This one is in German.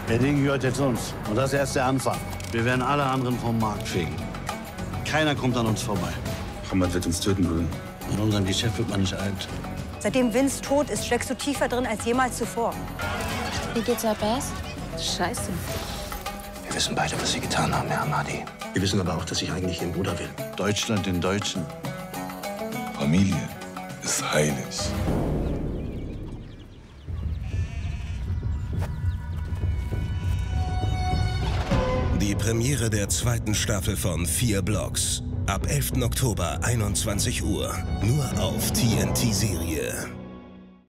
Der Ding gehört jetzt uns. Und das ist erst der Anfang. Wir werden alle anderen vom Markt fegen. Keiner kommt an uns vorbei. Hamad wird uns töten, Bruder. In unserem Geschäft wird man nicht alt. Seitdem Vince tot ist, steckst du tiefer drin als jemals zuvor. Wie geht's Abbas? Scheiße. Wir wissen beide, was Sie getan haben, Herr Hamadi. Wir wissen aber auch, dass ich eigentlich Ihren Bruder will. Deutschland den Deutschen. Familie ist heilig. Die Premiere der zweiten Staffel von 4 Blocks. Ab 11. Oktober, 21 Uhr. Nur auf TNT Serie.